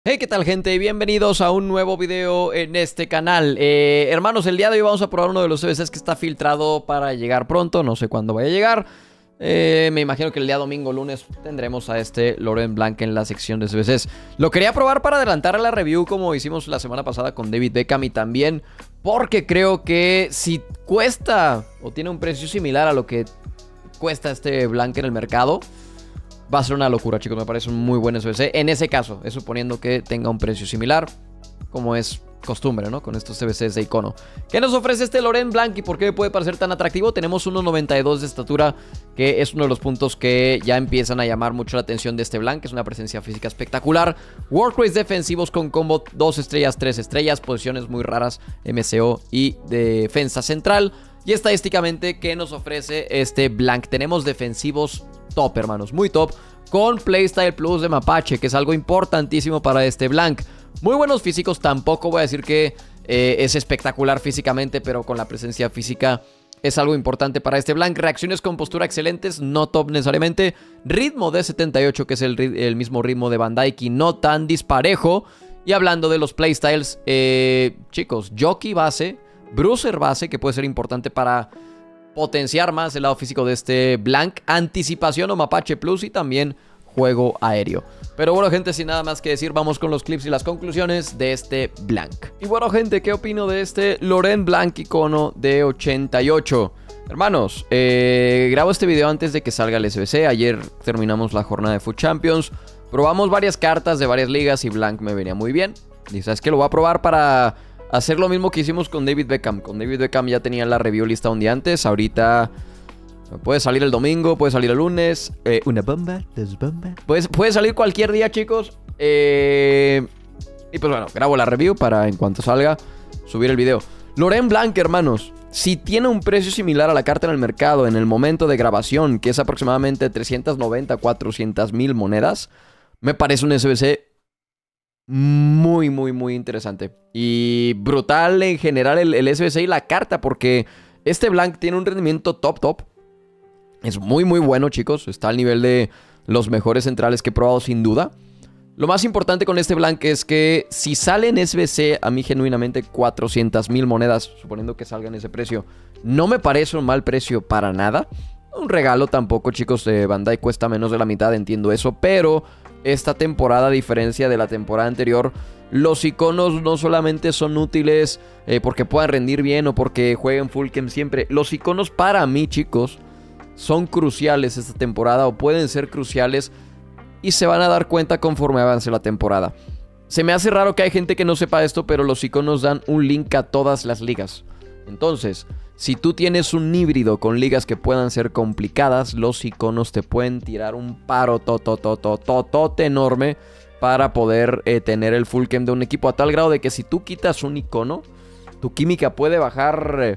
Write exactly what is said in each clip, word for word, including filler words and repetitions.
Hey, ¿qué tal, gente? Bienvenidos a un nuevo video en este canal. eh, Hermanos, el día de hoy vamos a probar uno de los C B Cs que está filtrado para llegar pronto. No sé cuándo vaya a llegar. eh, Me imagino que el día domingo, lunes, tendremos a este Laurent Blanc en la sección de C B Cs. Lo quería probar para adelantar a la review, como hicimos la semana pasada con David Beckham, y también porque creo que si cuesta o tiene un precio similar a lo que cuesta este Blanc en el mercado, va a ser una locura, chicos. Me parece un muy buen C B C. En ese caso, es suponiendo que tenga un precio similar, como es costumbre, ¿no? Con estos C B Cs de icono. ¿Qué nos ofrece este Laurent Blanc y por qué puede parecer tan atractivo? Tenemos uno noventa y dos de estatura, que es uno de los puntos que ya empiezan a llamar mucho la atención de este Blanc. Es una presencia física espectacular. Work rates defensivos con combo dos estrellas, tres estrellas. Posiciones muy raras, M C O y defensa central. Y estadísticamente, ¿qué nos ofrece este Blanc? Tenemos defensivos top, hermanos, muy top, con Playstyle Plus de Mapache, que es algo importantísimo para este Blanc. Muy buenos físicos, tampoco voy a decir que eh, es espectacular físicamente, pero con la presencia física es algo importante para este Blanc. Reacciones con postura excelentes, no top necesariamente. Ritmo de setenta y ocho, que es el, el mismo ritmo de Van Dijk y no tan disparejo. Y hablando de los playstyles, eh, chicos, jockey base, bruiser base, que puede ser importante para potenciar más el lado físico de este Blanc, anticipación o Mapache Plus y también juego aéreo. Pero bueno, gente, sin nada más que decir, vamos con los clips y las conclusiones de este Blanc. Y bueno, gente, ¿qué opino de este Laurent Blanc icono de ochenta y ocho? Hermanos, eh, grabo este video antes de que salga el S B C. Ayer terminamos la jornada de Foot Champions, probamos varias cartas de varias ligas y Blanc me venía muy bien. Y sabes que lo voy a probar para hacer lo mismo que hicimos con David Beckham. Con David Beckham ya tenía la review lista un día antes. Ahorita puede salir el domingo, puede salir el lunes. Eh, una bomba, dos bombas. Puede, puede salir cualquier día, chicos. Eh, y pues bueno, grabo la review para en cuanto salga subir el video. Laurent Blanc, hermanos, si tiene un precio similar a la carta en el mercado en el momento de grabación, que es aproximadamente trescientas noventa, cuatrocientas mil monedas, me parece un S B C muy, muy, muy interesante. Y brutal en general el, el S B C y la carta, porque este Blanc tiene un rendimiento top, top. Es muy, muy bueno, chicos. Está al nivel de los mejores centrales que he probado, sin duda. Lo más importante con este Blanc es que si sale en S B C, a mí genuinamente cuatrocientas mil monedas, suponiendo que salga en ese precio, no me parece un mal precio para nada. Un regalo tampoco, chicos. eh, Van Dijk cuesta menos de la mitad, entiendo eso, pero esta temporada, a diferencia de la temporada anterior, los iconos no solamente son útiles eh, porque puedan rendir bien o porque jueguen full cam siempre. Los iconos para mí, chicos, son cruciales esta temporada, o pueden ser cruciales, y se van a dar cuenta conforme avance la temporada. Se me hace raro que hay gente que no sepa esto, pero los iconos dan un link a todas las ligas. Entonces, si tú tienes un híbrido con ligas que puedan ser complicadas, los iconos te pueden tirar un paro tototototote enorme para poder eh, tener el full cam de un equipo, a tal grado de que si tú quitas un icono, tu química puede bajar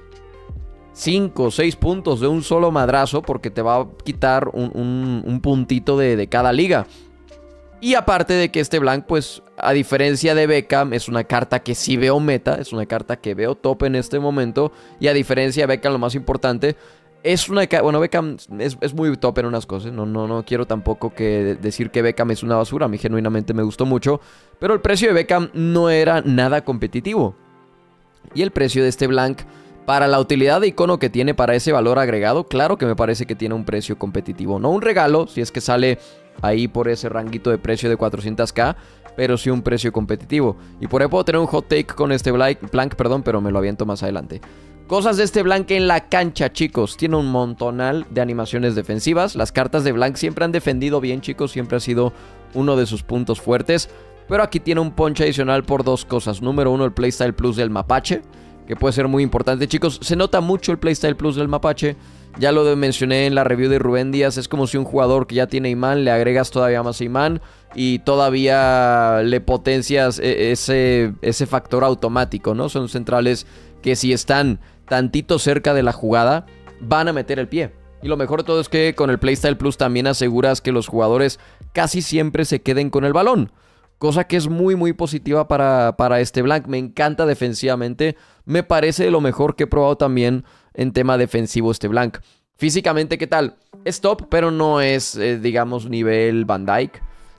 cinco o seis puntos de un solo madrazo, porque te va a quitar un, un, un puntito de, de cada liga. Y aparte de que este Blanc, pues, a diferencia de Beckham, es una carta que sí veo meta, es una carta que veo top en este momento. Y a diferencia de Beckham, lo más importante, es una... Bueno, Beckham es, es muy top en unas cosas. No, no, no quiero tampoco que decir que Beckham es una basura. A mí genuinamente me gustó mucho. Pero el precio de Beckham no era nada competitivo. Y el precio de este Blanc, para la utilidad de icono que tiene, para ese valor agregado, claro que me parece que tiene un precio competitivo. No un regalo, si es que sale ahí por ese ranguito de precio de cuatrocientos k, pero sí un precio competitivo. Y por ahí puedo tener un hot take con este Blanc, Blanc, perdón, pero me lo aviento más adelante. Cosas de este Blanc en la cancha, chicos. Tiene un montonal de animaciones defensivas. Las cartas de Blanc siempre han defendido bien, chicos. Siempre ha sido uno de sus puntos fuertes. Pero aquí tiene un punch adicional por dos cosas. Número uno, el Playstyle Plus del Mapache, que puede ser muy importante, chicos. Se nota mucho el Playstyle Plus del Mapache. Ya lo mencioné en la review de Rubén Díaz. Es como si un jugador que ya tiene imán, le agregas todavía más imán y todavía le potencias ese, ese factor automático, ¿no? Son centrales que, si están tantito cerca de la jugada, van a meter el pie. Y lo mejor de todo es que con el Playstyle Plus también aseguras que los jugadores casi siempre se queden con el balón, cosa que es muy, muy positiva para, para este Blanc. Me encanta defensivamente. Me parece de lo mejor que he probado también en tema defensivo este Blanc. Físicamente, ¿qué tal? Es top, pero no es, eh, digamos, nivel Van Dijk.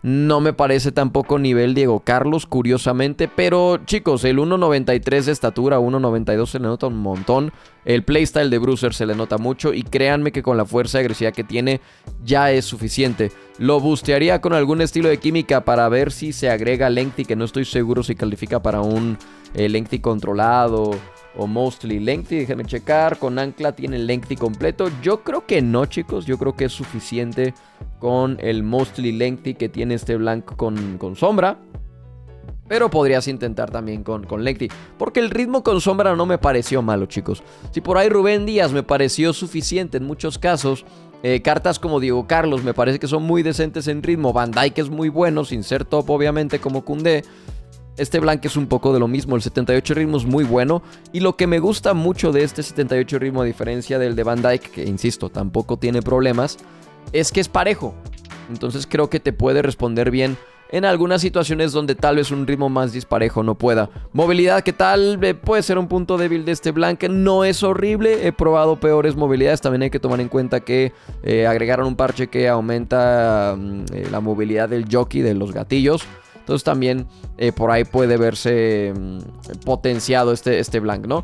No me parece tampoco nivel Diego Carlos, curiosamente. Pero chicos, el uno noventa y tres de estatura, uno noventa y dos se le nota un montón. El playstyle de Bruiser se le nota mucho. Y créanme que con la fuerza y agresividad que tiene ya es suficiente. Lo bustearía con algún estilo de química para ver si se agrega lengthy, que no estoy seguro si califica para un eh, lengthy controlado o mostly lengthy. Déjenme checar. Con ancla tiene el lengthy completo. Yo creo que no, chicos. Yo creo que es suficiente con el mostly lengthy que tiene este blanco con, con sombra. Pero podrías intentar también con, con lengthy. Porque el ritmo con sombra no me pareció malo, chicos. Si por ahí Rubén Díaz me pareció suficiente en muchos casos. Eh, cartas como Diego Carlos me parece que son muy decentes en ritmo. Van Dijk es muy bueno, sin ser top obviamente como Koundé. Este blank es un poco de lo mismo. El setenta y ocho ritmo es muy bueno. Y lo que me gusta mucho de este setenta y ocho ritmo, a diferencia del de Van Dijk, que insisto, tampoco tiene problemas, es que es parejo. Entonces creo que te puede responder bien en algunas situaciones donde tal vez un ritmo más disparejo no pueda. Movilidad, ¿qué tal? Puede ser un punto débil de este blank. No es horrible, he probado peores movilidades. También hay que tomar en cuenta que eh, agregaron un parche que aumenta eh, la movilidad del jockey, de los gatillos. Entonces también eh, por ahí puede verse eh, potenciado este, este blank, ¿no?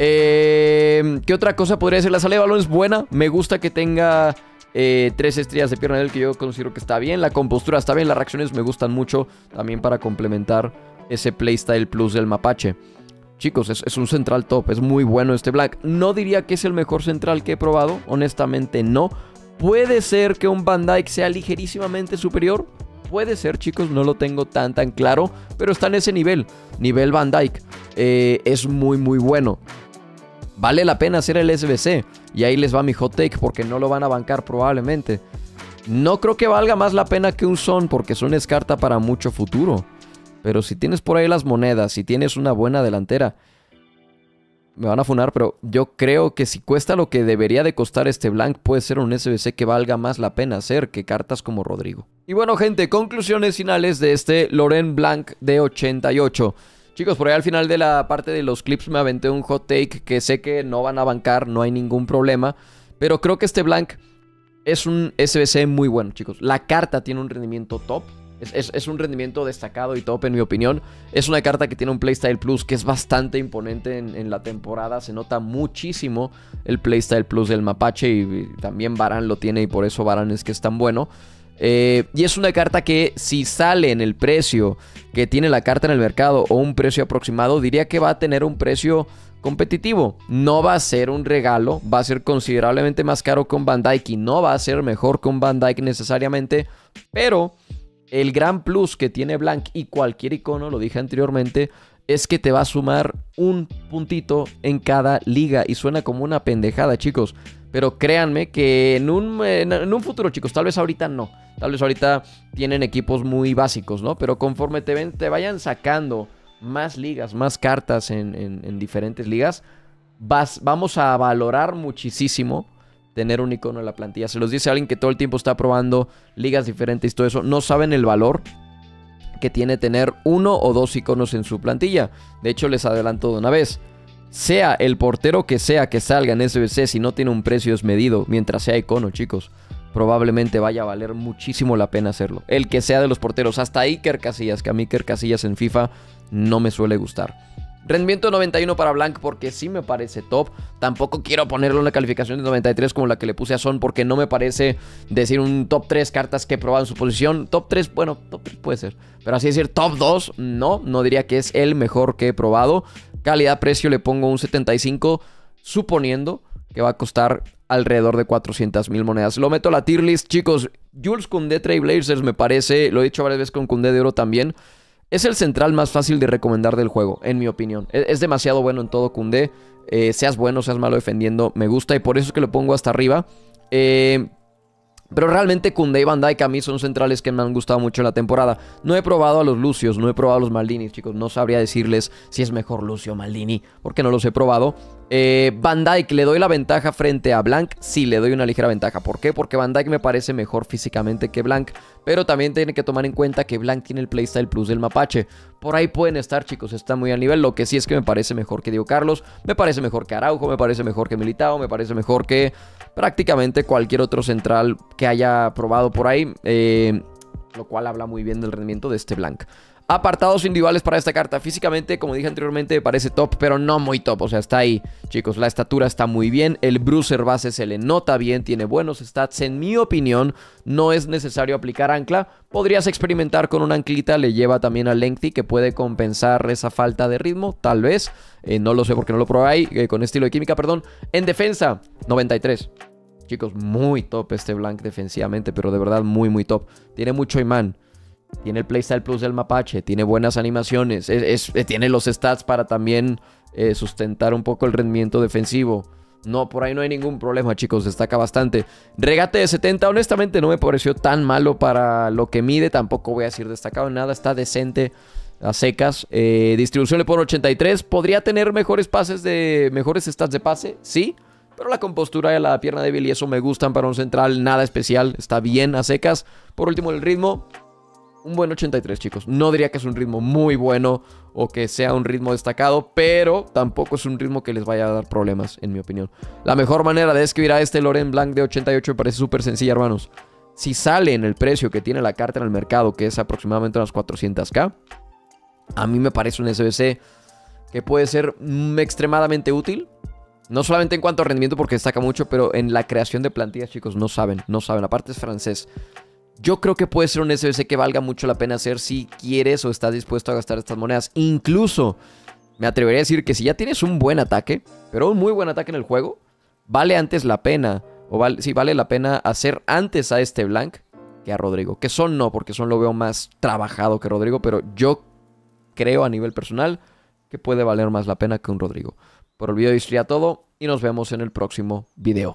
Eh, ¿Qué otra cosa podría decir? La salida de balón es buena. Me gusta que tenga eh, tres estrellas de pierna del que yo considero que está bien. La compostura está bien. Las reacciones me gustan mucho. También para complementar ese playstyle plus del mapache. Chicos, es, es un central top. Es muy bueno este black. No diría que es el mejor central que he probado. Honestamente no. Puede ser que un Van Dijk sea ligerísimamente superior. Puede ser, chicos, no lo tengo tan tan claro, pero está en ese nivel, nivel Van Dijk. Eh, es muy muy bueno. Vale la pena hacer el S B C. Y ahí les va mi hot take, porque no lo van a bancar probablemente. No creo que valga más la pena que un Son, porque Son es carta para mucho futuro. Pero si tienes por ahí las monedas, si tienes una buena delantera, me van a funar, pero yo creo que si cuesta lo que debería de costar este blank, puede ser un S B C que valga más la pena hacer que cartas como Rodrigo. Y bueno, gente, conclusiones finales de este Laurent Blanc de ochenta y ocho. Chicos, por ahí al final de la parte de los clips me aventé un hot take que sé que no van a bancar, no hay ningún problema. Pero creo que este blank es un S B C muy bueno, chicos. La carta tiene un rendimiento top. Es, es, es un rendimiento destacado y top en mi opinión. Es una carta que tiene un playstyle plus que es bastante imponente en, en la temporada. Se nota muchísimo el playstyle plus del mapache. Y, y también Varane lo tiene y por eso Varane es que es tan bueno. Eh, y es una carta que si sale en el precio que tiene la carta en el mercado o un precio aproximado, diría que va a tener un precio competitivo. No va a ser un regalo, va a ser considerablemente más caro que un Van Dijk y no va a ser mejor que un Van Dijk necesariamente, pero el gran plus que tiene Blanc y cualquier icono, lo dije anteriormente, es que te va a sumar un puntito en cada liga. Y suena como una pendejada, chicos, pero créanme que en un, en, en un futuro, chicos, tal vez ahorita no. Tal vez ahorita tienen equipos muy básicos, ¿no? Pero conforme te, ven, te vayan sacando más ligas, más cartas en, en, en diferentes ligas, vas, vamos a valorar muchísimo tener un icono en la plantilla. Se los dice alguien que todo el tiempo está probando ligas diferentes y todo eso. No saben el valor que tiene tener uno o dos iconos en su plantilla. De hecho, les adelanto de una vez. Sea el portero que sea que salga en S B C, si no tiene un precio desmedido, mientras sea icono, chicos, probablemente vaya a valer muchísimo la pena hacerlo. El que sea de los porteros, hasta Iker Casillas, que a mí Iker Casillas en FIFA no me suele gustar. Rendimiento noventa y uno para Blanc porque sí me parece top. Tampoco quiero ponerle una calificación de noventa y tres como la que le puse a Son, porque no me parece decir un top tres cartas que he probado en su posición. Top tres, bueno, top tres puede ser, pero así decir top dos, no, no diría que es el mejor que he probado. Calidad-precio le pongo un setenta y cinco, suponiendo que va a costar alrededor de cuatrocientas mil monedas. Lo meto a la tier list, chicos. Jules Koundé Trailblazers me parece, lo he dicho varias veces con Koundé de oro también, es el central más fácil de recomendar del juego, en mi opinión. Es, es demasiado bueno en todo Koundé. Eh, seas bueno, seas malo defendiendo, me gusta y por eso es que lo pongo hasta arriba. Eh... Pero realmente Koundé y Van Dijk a mí son centrales que me han gustado mucho en la temporada. No he probado a los Lucios, no he probado a los Maldinis, chicos. No sabría decirles si es mejor Lucio o Maldini, porque no los he probado. Eh, Van Dijk, ¿le doy la ventaja frente a Blanc? Sí, le doy una ligera ventaja. ¿Por qué? Porque Van Dijk me parece mejor físicamente que Blanc. Pero también tienen que tomar en cuenta que Blanc tiene el playstyle plus del mapache. Por ahí pueden estar, chicos, está muy al nivel. Lo que sí es que me parece mejor que Diego Carlos, me parece mejor que Araujo, me parece mejor que Militao, me parece mejor que prácticamente cualquier otro central que haya probado por ahí. Eh, lo cual habla muy bien del rendimiento de este Blank. Apartados individuales para esta carta. Físicamente, como dije anteriormente, parece top, pero no muy top. O sea, está ahí, chicos. La estatura está muy bien. El bruiser base se le nota bien. Tiene buenos stats. En mi opinión, no es necesario aplicar ancla. Podrías experimentar con una anclita. Le lleva también a lengthy, que puede compensar esa falta de ritmo. Tal vez. Eh, no lo sé porque no lo probé ahí. Eh, con estilo de química, perdón. En defensa, noventa y tres. Chicos, muy top este Blank defensivamente, pero de verdad muy, muy top. Tiene mucho imán. Tiene el playstyle plus del mapache, tiene buenas animaciones, es, es, tiene los stats para también eh, sustentar un poco el rendimiento defensivo. No, por ahí no hay ningún problema, chicos, destaca bastante. Regate de setenta, honestamente no me pareció tan malo para lo que mide, tampoco voy a decir destacado en nada, está decente a secas. Eh, distribución le pone ochenta y tres, podría tener mejores pases de, mejores stats de pase, sí. Pero la compostura de la pierna débil y eso me gustan para un central, nada especial, está bien a secas. Por último, el ritmo. Un buen ochenta y tres, chicos. No diría que es un ritmo muy bueno o que sea un ritmo destacado, pero tampoco es un ritmo que les vaya a dar problemas, en mi opinión. La mejor manera de escribir a este Laurent Blanc de ochenta y ocho me parece súper sencilla, hermanos. Si sale en el precio que tiene la carta en el mercado, que es aproximadamente unas cuatrocientos K, a mí me parece un S B C que puede ser mm, extremadamente útil. No solamente en cuanto a rendimiento, porque destaca mucho, pero en la creación de plantillas, chicos, no saben, no saben. Aparte es francés. Yo creo que puede ser un S B C que valga mucho la pena hacer si quieres o estás dispuesto a gastar estas monedas. Incluso me atrevería a decir que si ya tienes un buen ataque, pero un muy buen ataque en el juego, vale antes la pena, o vale, sí, vale la pena hacer antes a este Blank que a Rodrigo. Que Son no, porque Son lo veo más trabajado que Rodrigo, pero yo creo a nivel personal que puede valer más la pena que un Rodrigo. Por el video de hoy sería todo y nos vemos en el próximo video.